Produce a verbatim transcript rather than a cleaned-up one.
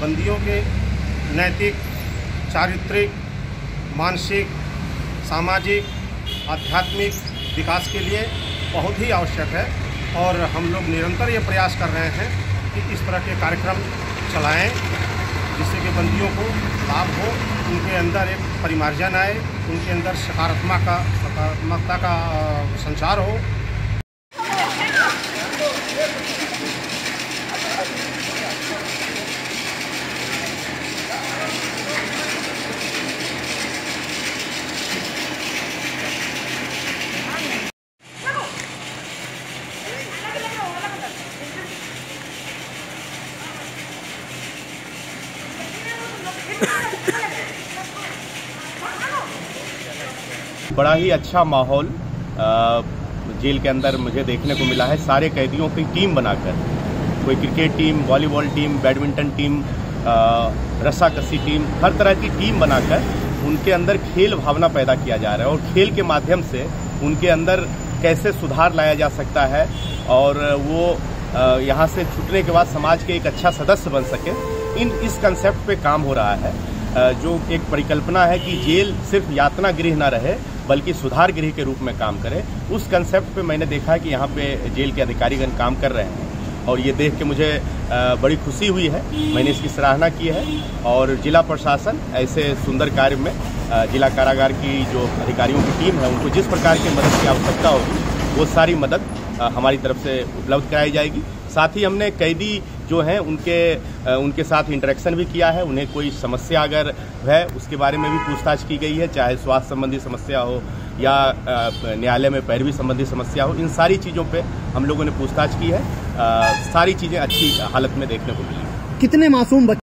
बंदियों के नैतिक, चारित्रिक, मानसिक, सामाजिक, आध्यात्मिक विकास के लिए बहुत ही आवश्यक है और हम लोग निरंतर ये प्रयास कर रहे हैं कि इस तरह के कार्यक्रम चलाएं जिससे कि बंदियों को लाभ हो, उनके अंदर एक परिमार्जन आए, उनके अंदर सकारात्मक का सकारात्मकता का संचार हो। बड़ा ही अच्छा माहौल जेल के अंदर मुझे देखने को मिला है। सारे कैदियों की टीम बनाकर, कोई cricket team, volleyball team, badminton team, रस्साकसी टीम, हर तरह की टीम बनाकर उनके अंदर खेल भावना पैदा किया जा रहा है और खेल के माध्यम से उनके अंदर कैसे सुधार लाया जा सकता है और वो यहाँ से छूटने के बाद समाज के एक अच्छा सदस्य बन सके, इन इस कंसेप्ट पे काम हो रहा है। जो एक परिकल्पना है कि जेल सिर्फ यातना गृह न रहे बल्कि सुधार गृह के रूप में काम करे, उस कंसेप्ट पे मैंने देखा कि यहाँ पे जेल के अधिकारीगण काम कर रहे हैं और ये देख के मुझे बड़ी खुशी हुई है। मैंने इसकी सराहना की है और जिला प्रशासन ऐसे सुंदर कार्य में जिला कारागार की जो अधिकारियों की टीम है उनको जिस प्रकार की मदद की आवश्यकता होगी वो सारी मदद हमारी तरफ से उपलब्ध कराई जाएगी। साथ ही हमने कैदी जो हैं उनके उनके साथ इंटरेक्शन भी किया है। उन्हें कोई समस्या अगर है उसके बारे में भी पूछताछ की गई है, चाहे स्वास्थ्य संबंधी समस्या हो या न्यायालय में पैरवी संबंधी समस्या हो। इन सारी चीज़ों पे हम लोगों ने पूछताछ की है। सारी चीज़ें अच्छी हालत में देखने को मिली। कितने मासूम